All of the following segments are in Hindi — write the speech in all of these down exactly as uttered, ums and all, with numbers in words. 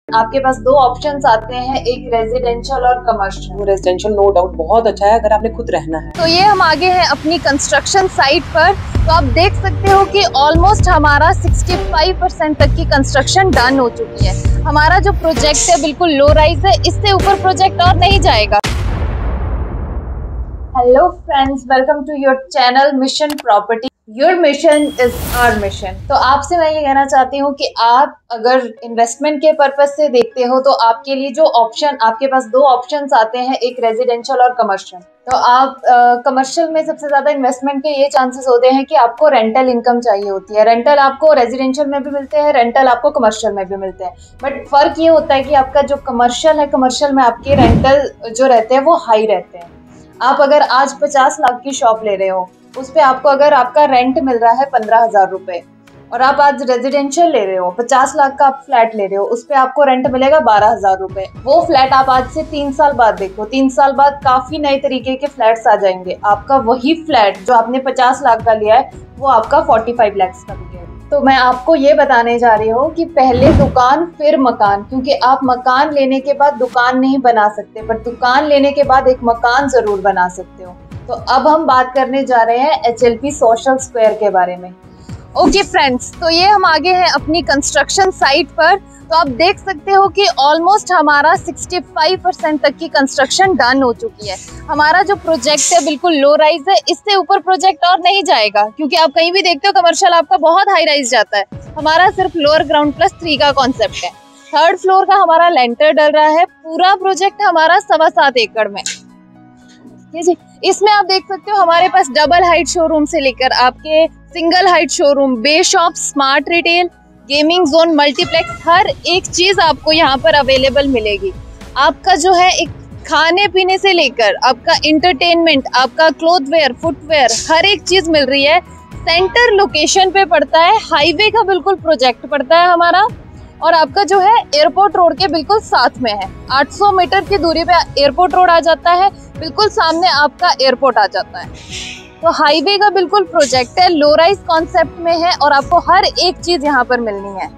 आपके पास दो ऑप्शंस आते हैं, एक रेजिडेंशियल और कमर्शियल। रेजिडेंशियल नो डाउट बहुत अच्छा है अगर आपने खुद रहना है। तो ये हम आगे हैं अपनी कंस्ट्रक्शन साइट पर। तो आप देख सकते हो कि ऑलमोस्ट हमारा पैंसठ परसेंट तक की कंस्ट्रक्शन डन हो चुकी है। हमारा जो प्रोजेक्ट है बिल्कुल लो राइज है, इससे ऊपर प्रोजेक्ट और नहीं जाएगा। Hello friends, welcome to your channel mission property. Your mission is our mission. तो आपसे मैं ये कहना चाहती हूँ कि आप अगर इन्वेस्टमेंट के पर्पज से देखते हो तो आपके लिए जो ऑप्शन, आपके पास दो ऑप्शंस आते हैं, एक रेजिडेंशियल और कमर्शियल। तो आप कमर्शियल uh, में सबसे ज्यादा इन्वेस्टमेंट के ये चांसेस होते हैं कि आपको रेंटल इनकम चाहिए होती है। रेंटल आपको रेजिडेंशियल में भी मिलते हैं, रेंटल आपको कमर्शियल में भी मिलते हैं। बट फर्क ये होता है कि आपका जो कमर्शियल है, कमर्शियल में आपके रेंटल जो रहते हैं वो हाई रहते हैं। आप अगर आज पचास लाख की शॉप ले रहे हो, उस पे आपको अगर आपका रेंट मिल रहा है पंद्रह हजार रुपए, और आप आज रेजिडेंशियल ले रहे हो, पचास लाख का आप फ्लैट ले रहे हो, उस पे आपको रेंट मिलेगा बारह हजार रुपए। वो फ्लैट आप आज से तीन साल बाद देखो, तीन साल बाद काफी नए तरीके के फ्लैट्स आ जाएंगे। आपका वही फ्लैट जो आपने पचास लाख का लिया है वो आपका फोर्टी फाइव लाख का बिकेगा। तो मैं आपको ये बताने जा रही हूँ कि पहले दुकान फिर मकान, क्योंकि आप मकान लेने के बाद दुकान नहीं बना सकते, पर दुकान लेने के बाद एक मकान जरूर बना सकते हो। तो अब हम बात करने जा रहे हैं H L P social square के बारे में। ओके फ्रेंड्स, तो ये हम आगे हैं अपनी कंस्ट्रक्शन साइट पर। तो आप देख सकते हो कि ऑलमोस्ट हमारा पैंसठ परसेंट तक की कंस्ट्रक्शन डन हो चुकी है। हमारा जो प्रोजेक्ट है बिल्कुल लो राइज है, इससे ऊपर प्रोजेक्ट और नहीं जाएगा, क्योंकि आप कहीं भी देखते हो कमर्शियल आपका बहुत हाई राइज जाता है। हमारा सिर्फ लोअर ग्राउंड प्लस थ्री का कॉन्सेप्ट है। थर्ड फ्लोर का हमारा लेंटर डल रहा है। पूरा प्रोजेक्ट हमारा सवा सात एकड़ में। जी, इसमें आप देख सकते हो हमारे पास डबल हाइट शोरूम से लेकर आपके single height showroom, bay shop, smart retail, gaming zone, multiplex, हर एक चीज आपको यहाँ पर अवेलेबल मिलेगी। आपका जो है एक खाने पीने से लेकर आपका इंटरटेनमेंट, आपका क्लोथ वेयर, फुटवेयर, हर एक चीज मिल रही है। सेंटर लोकेशन पे पड़ता है, हाईवे का बिल्कुल प्रोजेक्ट पड़ता है हमारा, और आपका जो है एयरपोर्ट रोड के बिल्कुल साथ में है। आठ सौ मीटर की दूरी पे एयरपोर्ट रोड आ जाता है, बिल्कुल सामने आपका एयरपोर्ट आ जाता है। तो हाईवे का बिल्कुल प्रोजेक्ट है, लो राइज कॉन्सेप्ट में है, और आपको हर एक चीज यहाँ पर मिलनी है।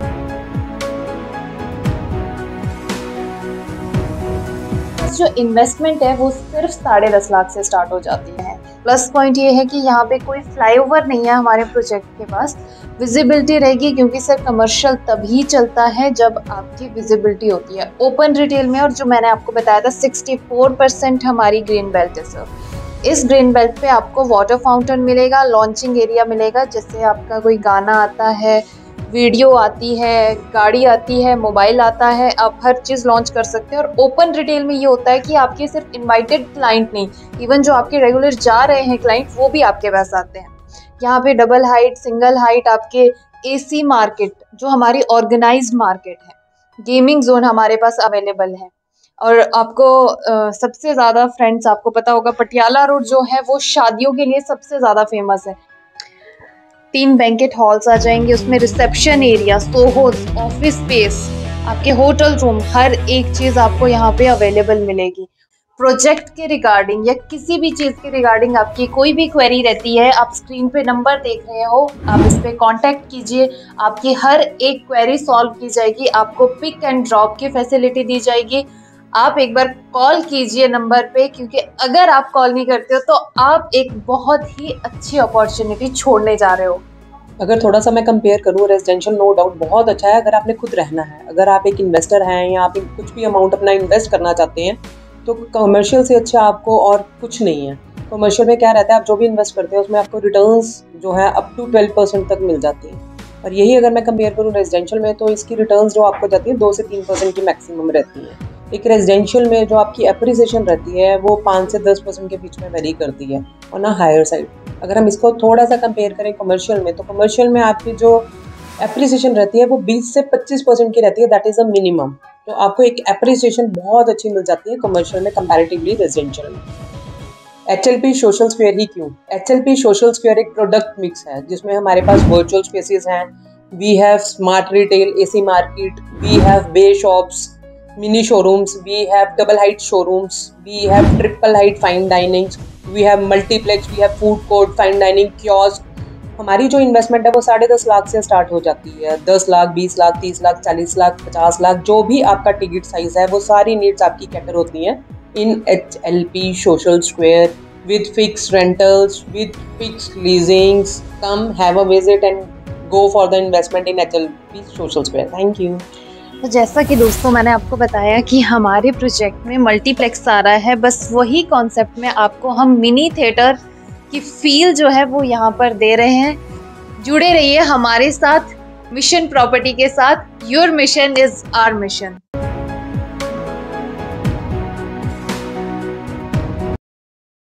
जो इन्वेस्टमेंट है वो सिर्फ साढ़े दस लाख से स्टार्ट हो जाती है। प्लस पॉइंट ये है कि यहाँ पे कोई फ्लाईओवर नहीं है हमारे प्रोजेक्ट के पास। विजिबिलिटी रहेगी, क्योंकि सर कमर्शियल तभी चलता है जब आपकी विजिबिलिटी होती है। ओपन रिटेल में, और जो मैंने आपको बताया था चौंसठ परसेंट हमारी ग्रीन बेल्ट है सर। इस ग्रीन बेल्ट पे आपको वाटर फाउंटेन मिलेगा, लॉन्चिंग एरिया मिलेगा, जैसे आपका कोई गाना आता है, वीडियो आती है, गाड़ी आती है, मोबाइल आता है, आप हर चीज़ लॉन्च कर सकते हैं। और ओपन रिटेल में ये होता है कि आपके सिर्फ इनवाइटेड क्लाइंट नहीं, इवन जो आपके रेगुलर जा रहे हैं क्लाइंट, वो भी आपके पास आते हैं। यहाँ पे डबल हाइट, सिंगल हाइट, आपके एसी मार्केट जो हमारी ऑर्गेनाइज्ड मार्केट है, गेमिंग जोन हमारे पास अवेलेबल है। और आपको आ, सबसे ज़्यादा फ्रेंड्स, आपको पता होगा पटियाला रोड जो है वो शादियों के लिए सबसे ज़्यादा फेमस है। तीन बैंकेट हॉल्स आ जाएंगे, उसमें reception area, SOHOs, office space, आपके होटल रूम, हर एक चीज़ आपको यहाँ पे अवेलेबल मिलेगी। प्रोजेक्ट के रिगार्डिंग या किसी भी चीज़ के रिगार्डिंग आपकी कोई भी क्वेरी रहती है, आप स्क्रीन पे नंबर देख रहे हो, आप इस पे कांटेक्ट कीजिए, आपकी हर एक क्वेरी सॉल्व की जाएगी। आपको पिक एंड ड्रॉप की फैसिलिटी दी जाएगी। आप एक बार कॉल कीजिए नंबर पे, क्योंकि अगर आप कॉल नहीं करते हो तो आप एक बहुत ही अच्छी अपॉर्चुनिटी छोड़ने जा रहे हो। अगर थोड़ा सा मैं कंपेयर करूँ, रेजिडेंशियल नो डाउट बहुत अच्छा है अगर आपने खुद रहना है। अगर आप एक इन्वेस्टर हैं या आप कुछ भी अमाउंट अपना इन्वेस्ट करना चाहते हैं, तो कमर्शियल से अच्छा आपको और कुछ नहीं है। कमर्शियल में क्या रहता है, आप जो भी इन्वेस्ट करते हैं उसमें आपको रिटर्न्स जो है अप टू ट्वेल्व परसेंट तक मिल जाती है। और यही अगर मैं कंपेयर करूँ रेजिडेंशियल में, तो इसकी रिटर्न्स जो आपको जाती है दो से तीन परसेंट की मैक्सिमम रहती है। एक रेजिडेंशियल में जो आपकी एप्रिसिएशन रहती है वो पाँच से दस परसेंट के बीच में वेरी करती है, और ना हायर साइड। अगर हम इसको थोड़ा सा कंपेयर करें कमर्शियल में, तो कमर्शियल में आपकी जो एप्रिसिएशन रहती है वो बीस से पच्चीस परसेंट की रहती है, दैट इज़ अ मिनिमम। तो आपको एक एप्रिसिएशन बहुत अच्छी मिल जाती है कमर्शियल में कंपैरेटिवली रेजिडेंशियल में। H L P social square ही क्यों? H L P social square एक प्रोडक्ट मिक्स है जिसमें हमारे पास वर्चुअल स्पेसेस हैं, we have smart retail, AC market, we have bay shops, mini showrooms, we have double height showrooms, we have triple height fine dining, we have multiplex, we have food court, fine dining, kiosk, हमारी जो इन्वेस्टमेंट है वो साढ़े दस लाख से स्टार्ट हो जाती है। दस लाख, बीस लाख, तीस लाख, चालीस लाख, पचास लाख, जो भी आपका टिकट साइज है वो सारी नीड्स आपकी कैटर होती हैं इन H L P social square with fixed rentals, with fixed leasings. Come have a visit and go for the investment in H L P Social Square. Thank you. तो जैसा कि दोस्तों मैंने आपको बताया कि हमारे प्रोजेक्ट में मल्टीप्लेक्स आ रहा है, बस वही कॉन्सेप्ट में आपको हम मिनी थिएटर की फील जो है वो यहाँ पर दे रहे हैं। जुड़े रहिए हमारे साथ मिशन प्रॉपर्टी के साथ। Your mission is our mission.